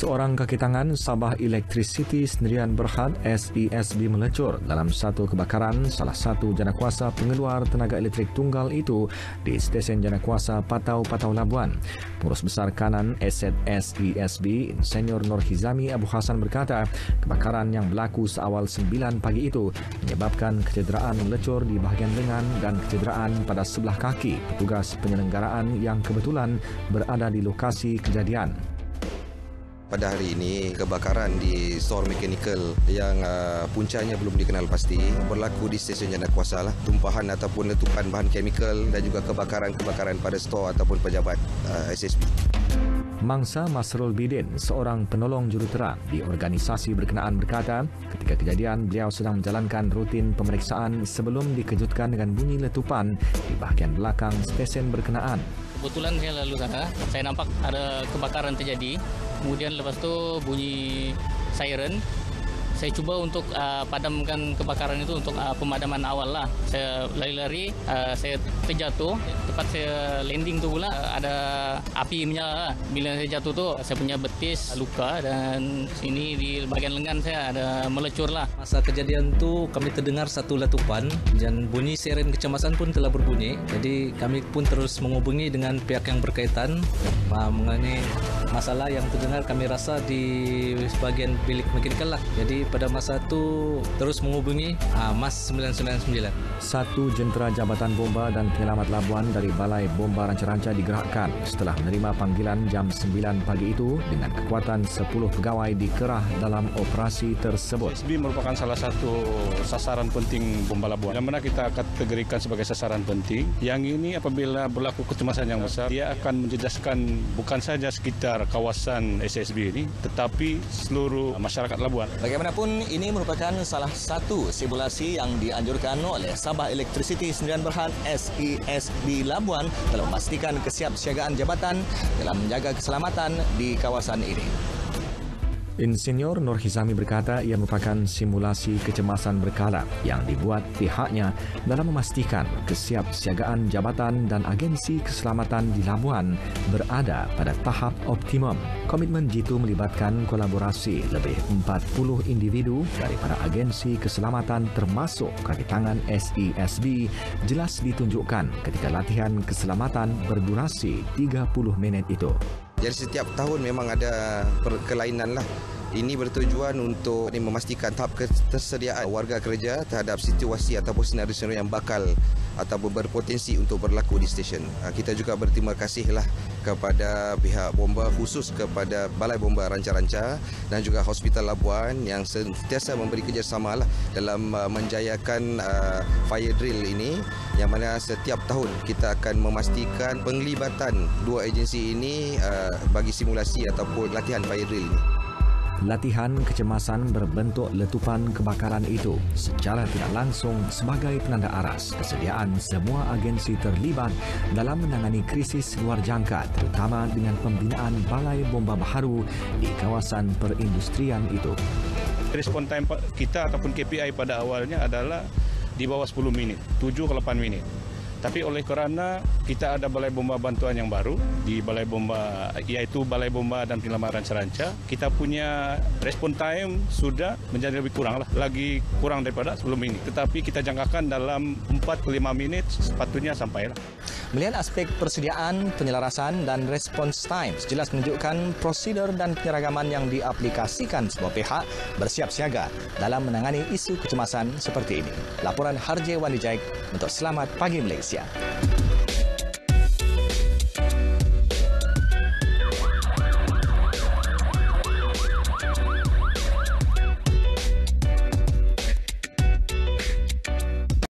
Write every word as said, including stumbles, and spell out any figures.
Seorang kaki tangan Sabah Electricity Sdn Bhd S E S B melecur dalam satu kebakaran salah satu janakuasa pengeluar tenaga elektrik tunggal itu di stesen janakuasa Patau-Patau Labuan. Pengurus Besar Kanan Aset S E S B, Insinyur Nur Hizami Abu Hassan berkata, kebakaran yang berlaku seawal sembilan pagi itu menyebabkan kecederaan melecur di bahagian lengan dan kecederaan pada sebelah kaki petugas penyelenggaraan yang kebetulan berada di lokasi kejadian. Pada hari ini, kebakaran di store mechanical yang uh, puncanya belum dikenal pasti berlaku di stesen janakuasa lah. Tumpahan ataupun letupan bahan chemical dan juga kebakaran-kebakaran pada store ataupun pejabat uh, S S B. Mangsa Masrul Bidin, seorang penolong jurutera di organisasi berkenaan berkata, ketika kejadian beliau sedang menjalankan rutin pemeriksaan sebelum dikejutkan dengan bunyi letupan di bahagian belakang stesen berkenaan. Kebetulan saya lalu sana, saya nampak ada kebakaran terjadi. Kemudian lepas tu bunyi siren. Saya cuba untuk uh, padamkan kebakaran itu untuk uh, pemadaman awal lah. Saya lari-lari, uh, saya terjatuh. Tepat saya landing tu pula uh, ada api menyala lah. Bila saya jatuh tu, saya punya betis luka dan sini di bahagian lengan saya ada melecur lah. Masa kejadian tu kami terdengar satu letupan dan bunyi siren kecemasan pun telah berbunyi. Jadi kami pun terus menghubungi dengan pihak yang berkaitan mengenai masalah yang terdengar kami rasa di bahagian bilik mekanikal lah. Jadi pada masa itu terus menghubungi uh, Mas sembilan sembilan sembilan. Satu jentera Jabatan Bomba dan Penyelamat Labuan dari Balai Bomba Ranca-Ranca digerakkan setelah menerima panggilan jam sembilan pagi itu dengan kekuatan sepuluh pegawai dikerah dalam operasi tersebut. S S B merupakan salah satu sasaran penting Bomba Labuan yang mana kita kategorikan sebagai sasaran penting. Yang ini apabila berlaku kecemasan yang besar, dia akan menjejaskan bukan saja sekitar kawasan S S B ini tetapi seluruh masyarakat Labuan. Bagaimanapun, ini merupakan salah satu simulasi yang dianjurkan oleh Sabah Electricity Sdn Bhd S E S B Labuan dalam memastikan kesiapsiagaan jabatan dalam menjaga keselamatan di kawasan ini. Insinyur Nur Hizami berkata ia merupakan simulasi kecemasan berkala yang dibuat pihaknya dalam memastikan kesiapsiagaan jabatan dan agensi keselamatan di Labuan berada pada tahap optimum. Komitmen jitu melibatkan kolaborasi lebih empat puluh individu daripada agensi keselamatan termasuk kaki tangan S E S B jelas ditunjukkan ketika latihan keselamatan berdurasi tiga puluh minit itu. Jadi setiap tahun memang ada perkelainan lah. Ini bertujuan untuk memastikan tahap ketersediaan warga kerja terhadap situasi ataupun senario-senario yang bakal ataupun berpotensi untuk berlaku di stesen. Kita juga berterima kasihlah kepada pihak bomba, khusus kepada Balai Bomba Ranca-Ranca dan juga Hospital Labuan yang sentiasa memberi kerjasama lah dalam menjayakan uh, fire drill ini, yang mana setiap tahun kita akan memastikan penglibatan dua agensi ini uh, bagi simulasi ataupun latihan fire drill ini. Latihan kecemasan berbentuk letupan kebakaran itu secara tidak langsung sebagai penanda aras kesediaan semua agensi terlibat dalam menangani krisis luar jangka, terutama dengan pembinaan balai bomba baharu di kawasan perindustrian itu. Respon time kita ataupun K P I pada awalnya adalah di bawah sepuluh minit, tujuh ke delapan minit. Tapi oleh kerana kita ada balai bomba bantuan yang baru di balai bomba, iaitu Balai Bomba dan Penyelamat Ranca-Ranca, kita punya respon time sudah menjadi lebih kurang lah, lagi kurang daripada sepuluh minit. Tetapi kita jangkakan dalam empat ke lima minit sepatutnya sampailah. Melihat aspek persediaan, penyelarasan dan response time jelas menunjukkan prosedur dan penyeragaman yang diaplikasikan semua pihak bersiap siaga dalam menangani isu kecemasan seperti ini. Laporan Harje Wandijaik untuk Selamat Pagi Malaysia.